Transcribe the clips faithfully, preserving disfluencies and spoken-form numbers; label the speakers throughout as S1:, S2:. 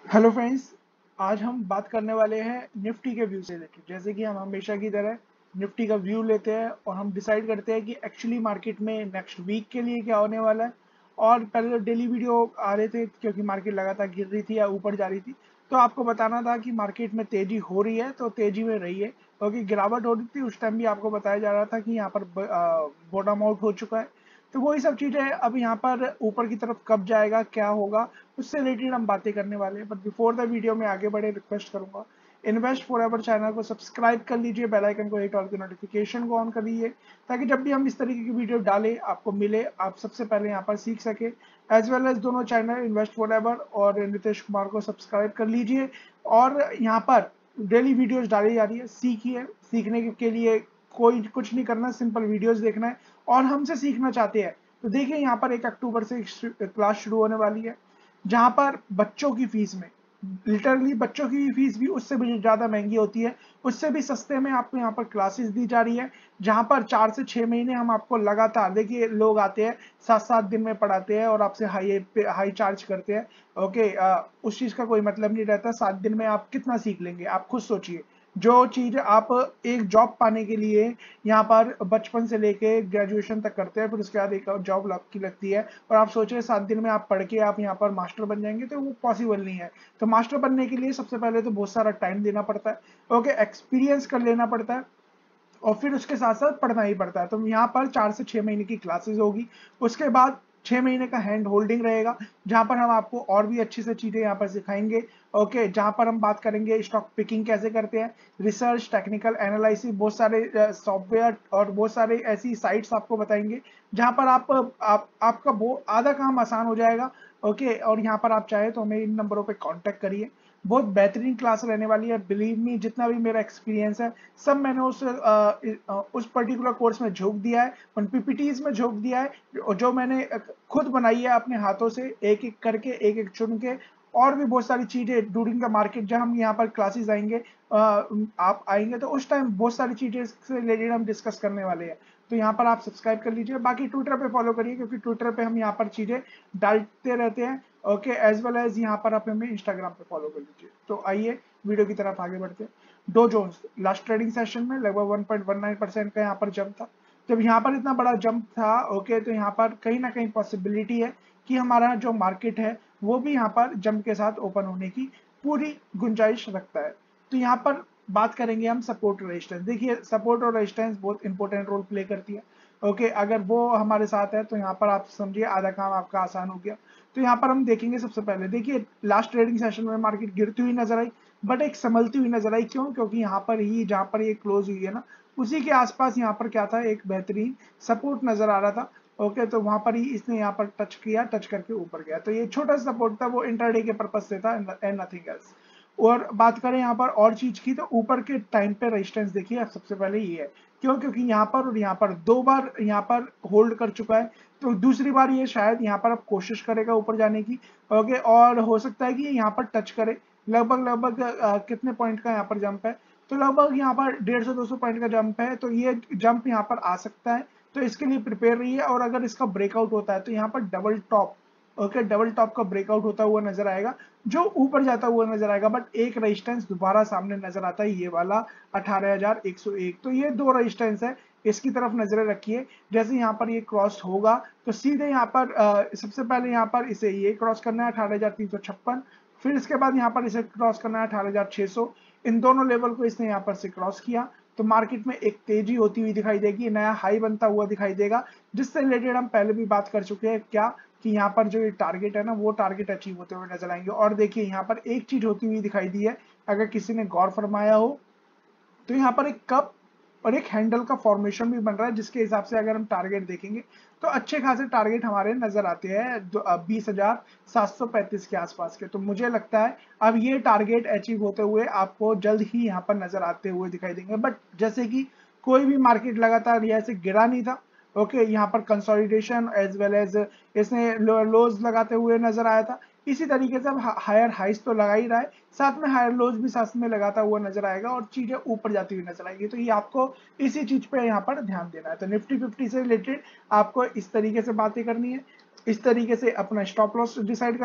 S1: Hello friends. आज हम बात करने वाले हैं निफ्टी के व्यू से रिलेटेड। जैसे कि हम हमेशा की तरह निफ्टी का व्यू लेते हैं और हम डिसाइड करते हैं कि एक्चुअली मार्केट में नेक्स्ट वीक के लिए क्या होने वाला है। और पहले तो डेली वीडियो आ रहे थे क्योंकि मार्केट लगातार गिर रही थी या ऊपर जा रही थी, तो आपको बताना था कि मार्केट में तेजी हो रही है तो तेजी में रही है, क्योंकि गिरावट हो रही थी उस टाइम भी आपको बताया जा रहा था कि यहाँ पर बॉटम आउट हो चुका है। तो वही सब चीजें अब यहाँ पर ऊपर की तरफ कब जाएगा, क्या होगा, उससे रिलेटेड हम बातें करने वाले हैं। बट बिफोर द वीडियो में आगे बढ़े, रिक्वेस्ट करूंगा इन्वेस्ट फॉर एवर चैनल को सब्सक्राइब कर लीजिए, बेल आइकन को हिट और नोटिफिकेशन को ऑन कर लीजिए, ताकि जब भी हम इस तरीके की वीडियो डालें आपको मिले, आप सबसे पहले यहाँ पर सीख सके। एज वेल एज दोनों चैनल इन्वेस्ट फॉर एवर और नितेश कुमार को सब्सक्राइब कर लीजिए। और यहाँ पर डेली वीडियोज डाली जा रही है, सीखिए। सीखने के लिए कोई कुछ नहीं करना, सिंपल वीडियोज देखना है और हमसे सीखना चाहते हैं तो देखिए यहाँ पर एक अक्टूबर से क्लास शुरू होने वाली है, जहां पर बच्चों की फीस में, लिटरली बच्चों की फीस भी उससे भी ज्यादा महंगी होती है, उससे भी सस्ते में आपको यहाँ पर क्लासेस दी जा रही है। जहां पर चार से छह महीने हम आपको लगातार, देखिए लोग आते हैं सात सात दिन में पढ़ाते हैं और आपसे हाई हाई चार्ज करते हैं। ओके, आ, उस चीज का कोई मतलब नहीं रहता। सात दिन में आप कितना सीख लेंगे, आप खुद सोचिए। जो चीज आप एक जॉब पाने के लिए यहाँ पर बचपन से लेके ग्रेजुएशन तक करते हैं, फिर उसके बाद एक जॉब की लगती है और आप सोच रहे सात दिन में आप पढ़ के आप यहाँ पर मास्टर बन जाएंगे, तो वो पॉसिबल नहीं है। तो मास्टर बनने के लिए सबसे पहले तो बहुत सारा टाइम देना पड़ता है। ओके, एक्सपीरियंस कर लेना पड़ता है और फिर उसके साथ साथ पढ़ना ही पड़ता है। तो यहाँ पर चार से छह महीने की क्लासेस होगी, उसके बाद छह महीने का हैंड होल्डिंग रहेगा, जहां पर हम आपको और भी अच्छी से चीजें यहाँ पर सिखाएंगे। ओके, जहां पर हम बात करेंगे स्टॉक पिकिंग कैसे करते हैं, रिसर्च, टेक्निकल एनालिसिस, बहुत सारे सॉफ्टवेयर और बहुत सारे ऐसी साइट्स आपको बताएंगे, जहां पर आप, आप आपका वो आधा काम आसान हो जाएगा। ओके, और यहाँ पर आप चाहे तो हमें इन नंबरों पे कांटेक्ट करिए। बहुत बेहतरीन क्लास रहने वाली है, बिलीव मी, जितना भी मेरा एक्सपीरियंस है सब मैंने उस आ, उस पर्टिकुलर कोर्स में झोंक दिया है, उन पीपीटीज में झोंक दिया है जो मैंने खुद बनाई है अपने हाथों से, एक एक करके, एक एक चुन के। और भी बहुत सारी चीजें ड्यूरिंग द मार्केट, जब हम यहाँ पर क्लासेस आएंगे, आ, आप आएंगे तो उस टाइम बहुत सारी चीजें से रिलेटेड हम डिस्कस करने वाले हैं। तो यहाँ पर आप सब्सक्राइब कर लीजिए, बाकी ट्विटर पे फॉलो करिए क्योंकि ट्विटर पे हम यहाँ पर चीजें डालते रहते हैं। ओके, एज वेल एज यहाँ पर आप हमें इंस्टाग्राम पे फॉलो कर लीजिए। तो आइए वीडियो की तरफ आगे बढ़ते हैं। Dow Jones last trading session में लगभग one point one nine percent का यहाँ पर जंप था। जब यहाँ पर इतना बड़ा जंप था, ओके, तो यहाँ पर कहीं ना कहीं पॉसिबिलिटी है कि हमारा जो मार्केट है वो भी यहाँ पर जंप के साथ ओपन होने की पूरी गुंजाइश रखता है। तो यहाँ पर बात करेंगे हम सपोर्ट और रेजिस्टेंस। देखिए सपोर्ट और रेजिस्टेंस बहुत इंपॉर्टेंट रोल प्ले करती है। ओके, अगर वो हमारे साथ है तो यहाँ पर आप समझिए आधा काम आपका आसान हो गया। तो यहाँ पर हम देखेंगे, सबसे पहले देखिए लास्ट ट्रेडिंग सेशन में मार्केट गिरती हुई नजर आई, बट एक संभलती हुई नजर आई। क्यों? क्योंकि यहाँ पर ही, जहां पर ये क्लोज हुई है ना, उसी के आसपास यहाँ पर क्या था, एक बेहतरीन सपोर्ट नजर आ रहा था। ओके, तो वहां पर ही इसने यहाँ पर टच किया, टच करके ऊपर गया। तो ये छोटा सा सपोर्ट था, वो इंटरडे के पर्पज से था एंड नथिंग एल्स। और बात करें यहाँ पर और चीज की, तो ऊपर के टाइम पे रेजिस्टेंस देखिए सबसे पहले ये है। क्यों? क्योंकि यहाँ पर और यहाँ पर दो बार यहाँ पर होल्ड कर चुका है, तो दूसरी बार ये शायद यहाँ पर अब कोशिश करेगा ऊपर जाने की। ओके, और हो सकता है कि यहाँ पर टच करे। लगभग लगभग कितने पॉइंट का यहाँ पर जंप है, तो लगभग यहाँ पर डेढ़ सौ दो सौ पॉइंट का जंप है, तो ये जंप यहाँ पर आ सकता है। तो इसके लिए प्रिपेयर रहिए, और अगर इसका ब्रेकआउट होता है तो यहाँ पर double top, okay, double top का ब्रेकआउट होता हुआ नजर आएगा, जो ऊपर जाता हुआ नजर आएगा। बट एक रेजिस्टेंस दोबारा सामने नजर आता है, ये वाला अठारह हजार एक सौ एक। तो ये दो रेजिस्टेंस है, इसकी तरफ नजरें रखिए। जैसे यहाँ पर ये क्रॉस होगा तो सीधे यहाँ पर आ, सबसे पहले यहाँ पर इसे ये क्रॉस करना है अठारह हजार तीन सौ छप्पन, फिर इसके बाद यहाँ पर इसे क्रॉस करना है अठारह हजार छह सौ। इन दोनों लेवल को इसने यहाँ पर से क्रॉस किया तो मार्केट में एक तेजी होती हुई दिखाई देगी, नया हाई बनता हुआ दिखाई देगा, जिससे रिलेटेड हम पहले भी बात कर चुके हैं क्या, कि यहाँ पर जो ये टारगेट है ना, वो टारगेट अचीव होते हुए नजर आएंगे। और देखिए यहाँ पर एक चीज होती हुई दिखाई दी है, अगर किसी ने गौर फरमाया हो, तो यहाँ पर एक कप और एक हैंडल का फॉर्मेशन भी बन रहा है, जिसके हिसाब से अगर हम टारगेट देखेंगे तो अच्छे खासे टारगेट हमारे नजर आते हैं बीस हजार सात सौ पैंतीस के आसपास के। तो मुझे लगता है अब ये टारगेट अचीव होते हुए आपको जल्द ही यहाँ पर नजर आते हुए दिखाई देंगे। बट जैसे कि कोई भी मार्केट लगातार यहाँ से गिरा नहीं था, ओके, यहाँ पर कंसोलिडेशन एज वेल एज इसने लोज लगाते हुए नजर आया था। इसी तरीके से अब हायर हाइस तो लगा ही रहा है, साथ में हायर लोज भी साथ में लगाता हुआ नजर आएगा और चीजें ऊपर जाती हुई नजर आएगी। तो ये आपको इसी चीज पे यहाँ पर ध्यान देना है। तो निफ्टी फिफ्टी से रिलेटेड आपको इस तरीके से बातें करनी है, इस तरीके से अपना स्टॉप लॉस डिसाइड करना है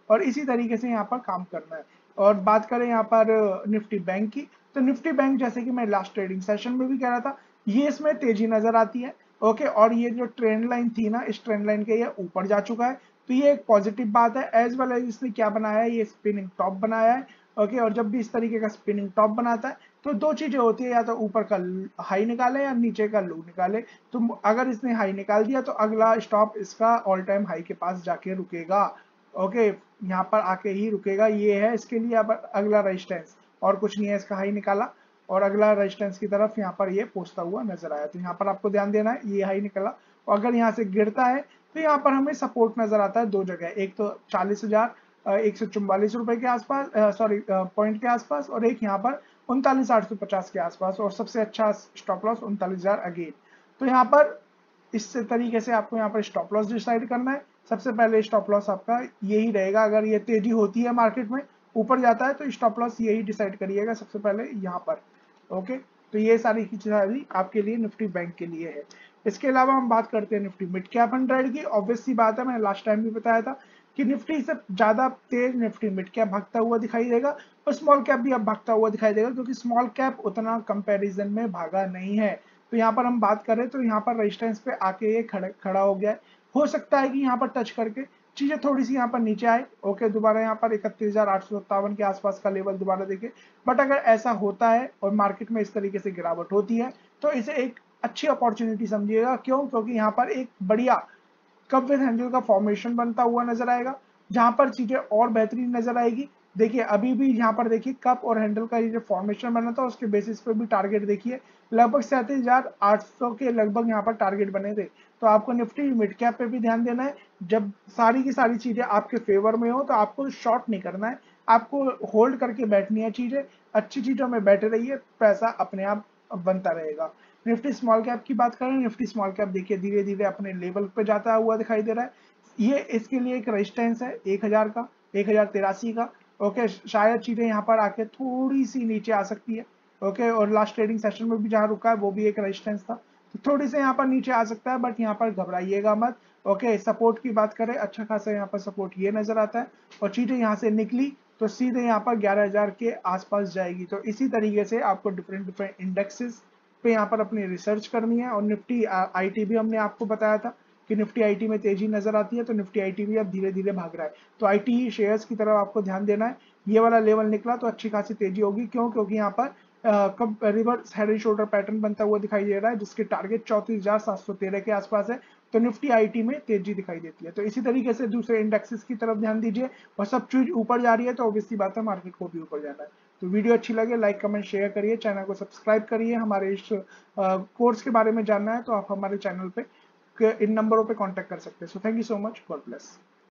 S1: और इसी तरीके से यहाँ पर काम करना है। और बात करें यहाँ पर निफ्टी बैंक की, तो निफ्टी बैंक जैसे कि मैं लास्ट ट्रेडिंग सेशन में भी कह रहा था, ये इसमें तेजी नजर आती है। ओके, और ये जो ट्रेंड लाइन थी ना, इस ट्रेंड लाइन के ये ऊपर जा चुका है, तो ये एक पॉजिटिव बात है। एज वेल एज इसने क्या बनाया है, ये स्पिनिंग टॉप बनाया है। ओके, और जब भी इस तरीके का स्पिनिंग टॉप बनाता है तो दो चीजें होती है, या तो ऊपर का हाई निकाले या नीचे का लो निकाले। तो अगर इसने हाई निकाल दिया तो अगला स्टॉप इसका ऑल टाइम हाई के पास जाके रुकेगा। ओके, यहाँ पर आके ही रुकेगा, ये है इसके लिए अब अगला रेजिस्टेंस, और कुछ नहीं है। इसका हाई निकाला और अगला रेजिस्टेंस की तरफ यहाँ पर ये पहुंचता हुआ नजर आया, तो यहाँ पर आपको ध्यान देना है, ये हाई निकला और अगर यहाँ से गिरता है तो यहाँ पर हमें सपोर्ट नजर आता है दो जगह, एक तो चालीस हजार एक सौ चौवालीस रुपए के आसपास, सॉरी पॉइंट के आसपास, और एक यहाँ पर उनतालीस आठ सौ पचास के आसपास, और सबसे अच्छा स्टॉप लॉस उनतालीस हजार अगेन। तो यहाँ पर इस तरीके से आपको यहाँ पर स्टॉप लॉस डिसाइड करना है। सबसे पहले स्टॉप लॉस आपका यही रहेगा, अगर ये तेजी होती है मार्केट में ऊपर जाता है तो स्टॉप लॉस यही डिसाइड करिएगा सबसे पहले यहाँ पर। ओके, तो ये सारी की सारी आपके लिए निफ्टी बैंक के लिए है। इसके अलावा हम बात करते हैं निफ्टी मिड कैप हंड्रेड की। ऑब्वियस सी बात है, मैंने लास्ट टाइम भी बताया था कि निफ्टी से ज्यादा तेज निफ्टी मिड कैप भागता हुआ दिखाई देगा, और स्मॉल कैप भी अब भागता हुआ दिखाई देगा, क्योंकि स्मॉल कैप उतना कंपैरिजन में भागा नहीं है। तो यहाँ पर हम बात करें तो यहाँ पर रेजिस्टेंस पे आके ये खड़ा खड़ा हो गया है। हो सकता है कि यहाँ पर टच करके चीजें थोड़ी सी यहाँ पर नीचे आए। ओके, दोबारा यहाँ पर इकतीस हजार आठ सौ सत्तावन के आसपास का लेवल दोबारा देखे, बट अगर ऐसा होता है और मार्केट में इस तरीके से गिरावट होती है तो इसे एक अच्छी अपॉर्चुनिटी समझिएगा। क्यों? क्योंकि यहाँ पर एक बढ़िया कप विद हैंडल का फॉर्मेशन बनता हुआ नजर आएगा, जहां पर चीजें और बेहतरीन नजर आएगी। देखिए अभी भी यहाँ पर देखिए कप और हैंडल का ये जो फॉर्मेशन बना था उसके बेसिस पे भी टारगेट देखिए लगभग सैंतीस हजार आठ सौ के लगभग यहाँ पर टारगेट बने थे। तो आपको निफ्टी मिड कैप पे भी ध्यान देना है। जब सारी की सारी चीजें आपके फेवर में हो तो आपको शॉर्ट नहीं करना है, आपको होल्ड करके बैठनी है चीजें। अच्छी चीजों में बैठे रहिए, पैसा अपने आप बनता रहेगा। निफ्टी स्मॉल कैप की बात करें, निफ्टी स्मॉल कैप देखिए धीरे धीरे अपने लेवल पे जाता हुआ दिखाई दे रहा है। ये इसके लिए एक रेजिस्टेंस है एक हजार का, एक हजार तिरासी का। ओके, शायद चीजें यहाँ पर आके थोड़ी सी नीचे आ सकती है। ओके, और लास्ट ट्रेडिंग सेशन में भी जहाँ रुका है वो भी एक रेजिस्टेंस था, तो थोड़ी से यहाँ पर नीचे आ सकता है, बट यहाँ पर घबराइएगा मत। ओके, सपोर्ट की बात करें, अच्छा खासा यहाँ पर सपोर्ट ये नजर आता है, और चीजें यहाँ से निकली तो सीधे यहाँ पर ग्यारह हजार के आसपास जाएगी। तो इसी तरीके से आपको डिफरेंट डिफरेंट इंडेक्सेस पे यहाँ पर अपनी रिसर्च करनी है। और निफ्टी आईटी भी हमने आपको बताया था कि निफ्टी आईटी में तेजी नजर आती है, तो निफ्टी आईटी भी अब धीरे धीरे भाग रहा है, तो आईटी शेयर्स की तरफ आपको ध्यान देना है। ये वाला लेवल निकला तो अच्छी खासी तेजी होगी। क्यों? क्योंकि यहाँ पर कब reverse head and shoulder pattern बनता हुआ दिखाई दे रहा है, जिसके टारगेट चौंतीस हजार सात सौ तेरह के आसपास है, तो निफ्टी आईटी में तेजी दिखाई देती है। तो इसी तरीके से दूसरे इंडेक्सेस की तरफ ध्यान दीजिए, और सब चीज ऊपर जा रही है तो ऑब्वियसली बात है मार्केट को भी ऊपर जाना है। तो वीडियो अच्छी लगे लाइक कमेंट शेयर करिए, चैनल को सब्सक्राइब करिए। हमारे इस कोर्स के बारे में जानना है तो आप हमारे चैनल पे इन नंबरों पे कांटेक्ट कर सकते हैं। So thank you so much, God bless.